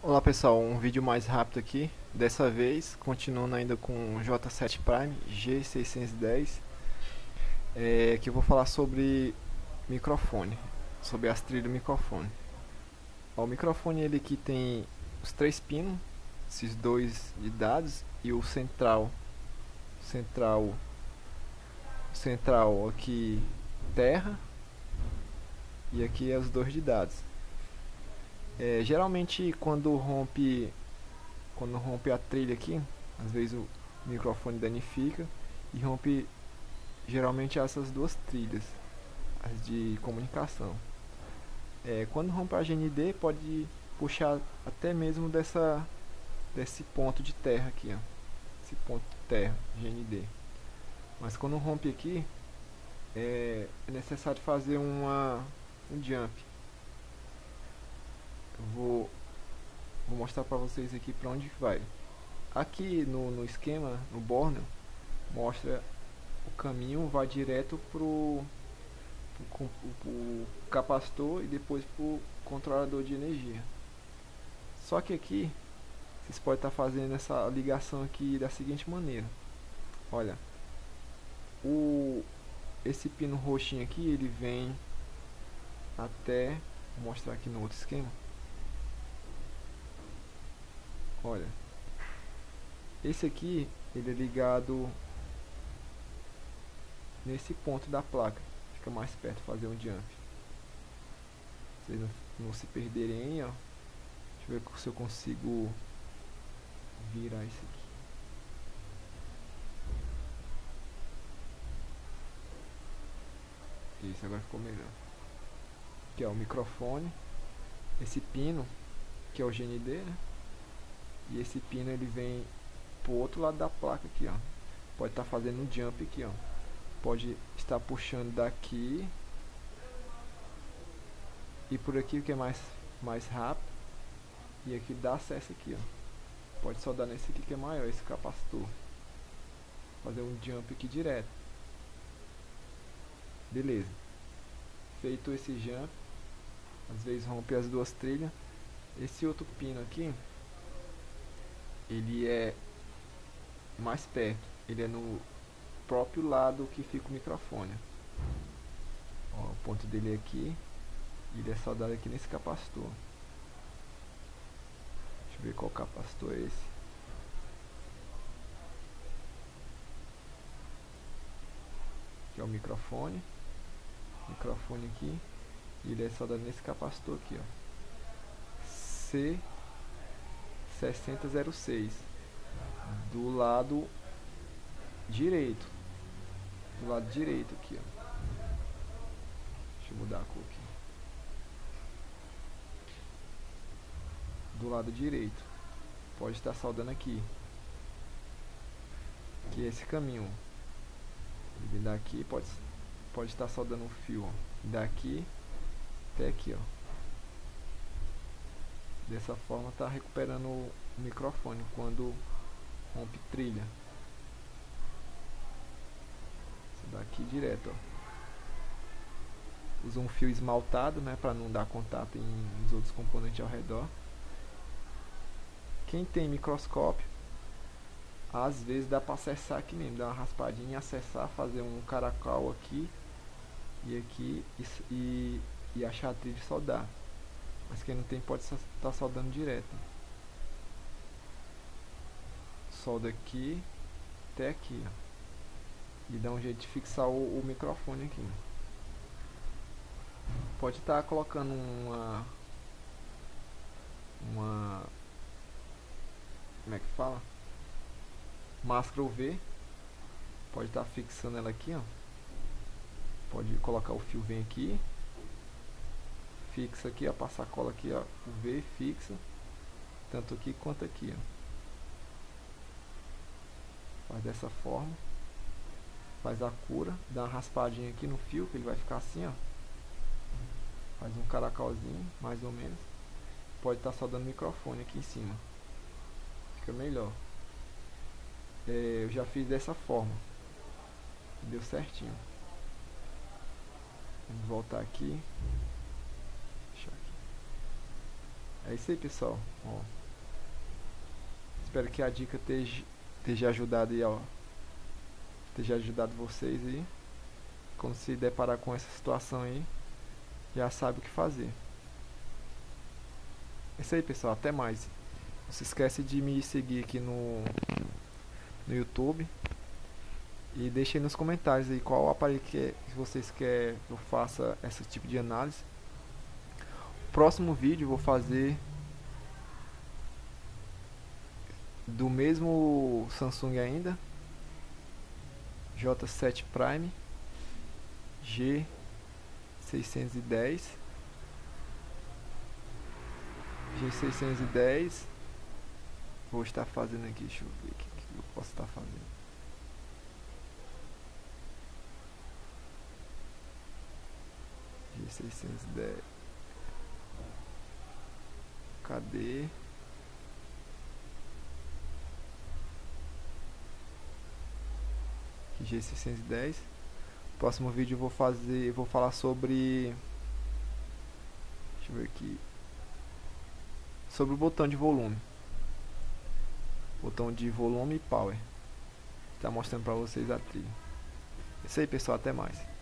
Olá pessoal, um vídeo mais rápido aqui. Dessa vez, continuando ainda com o J7 Prime G610, que eu vou falar sobre microfone, sobre as trilhas do microfone. Ó, o microfone ele aqui tem os três pinos, esses dois de dados e o central, central aqui terra e aqui é os dois de dados. Geralmente quando rompe a trilha aqui, às vezes o microfone danifica e rompe geralmente essas duas trilhas, as de comunicação. Quando rompe a GND pode puxar até mesmo desse ponto de terra aqui, ó, esse ponto de terra, GND. Mas quando rompe aqui, é necessário fazer um jump. Eu vou mostrar para vocês aqui para onde vai. Aqui no esquema, no Borneo, mostra o caminho, vai direto pro capacitor e depois pro controlador de energia. Só que aqui vocês podem estar fazendo essa ligação aqui da seguinte maneira. Olha, esse pino roxinho aqui, ele vem até, vou mostrar aqui no outro esquema. Olha, esse aqui ele é ligado nesse ponto da placa, fica mais perto, fazer um jump. Vocês não se perderem aí, ó. Deixa eu ver se eu consigo virar isso aqui. Isso, agora ficou melhor. Aqui é o microfone, esse pino que é o GND, né? E esse pino ele vem pro outro lado da placa aqui, ó. Pode estar fazendo um jump aqui, ó. Pode estar puxando daqui e por aqui, o que é mais rápido. E aqui dá acesso aqui, ó. Pode soldar nesse aqui que é maior, esse capacitor. Fazer um jump aqui direto. Beleza. Feito esse jump, às vezes rompe as duas trilhas. Esse outro pino aqui, ele é mais perto, ele é no próprio lado que fica o microfone. Ó, o ponto dele é aqui, e ele é soldado aqui nesse capacitor. Deixa eu ver qual capacitor é esse. Aqui é o microfone aqui, e ele é soldado nesse capacitor aqui, ó, C6006, do lado direito, aqui, ó. Deixa eu mudar a cor aqui. Do lado direito, pode estar soldando aqui, que é esse caminho. Ele daqui pode estar soldando um fio, ó, daqui até aqui, ó. Dessa forma está recuperando o microfone quando rompe trilha. Isso daqui direto, ó. Usa um fio esmaltado, né, para não dar contato nos outros componentes ao redor. Quem tem microscópio, às vezes dá para acessar aqui mesmo, dar uma raspadinha e acessar, fazer um caracol aqui e aqui e achar a trilha e soldar. Mas quem não tem pode estar soldando direto. Solda aqui até aqui, ó. E dá um jeito de fixar o microfone aqui. Pode estar colocando uma como é que fala? Máscara UV. Pode estar fixando ela aqui, ó. Pode colocar o fio, vem aqui, fixa aqui, ó, passa a cola aqui, ó, UV, fixa, tanto aqui quanto aqui, ó. Faz dessa forma, faz a cura, dá uma raspadinha aqui no fio, que ele vai ficar assim, ó. Faz um caracolzinho, mais ou menos. Pode estar soldando o microfone aqui em cima, fica melhor. Eu já fiz dessa forma, deu certinho. Vamos voltar aqui. Deixa aqui. É isso aí, pessoal. Ó, espero que a dica esteja ajudado aí, ó. Esteja ajudado vocês aí. Quando se deparar com essa situação aí, já sabe o que fazer. É isso aí, pessoal. Até mais. Não se esquece de me seguir aqui no YouTube. E deixe aí nos comentários aí qual aparelho que vocês querem que eu faça esse tipo de análise. Próximo vídeo eu vou fazer do mesmo Samsung ainda, J7 Prime G610 vou estar fazendo aqui, deixa eu ver o que eu posso estar fazendo. G610, cadê? G610. Próximo vídeo eu vou falar sobre, deixa eu ver aqui, sobre o botão de volume e power. Tá mostrando pra vocês a trilha. É isso aí, pessoal, até mais.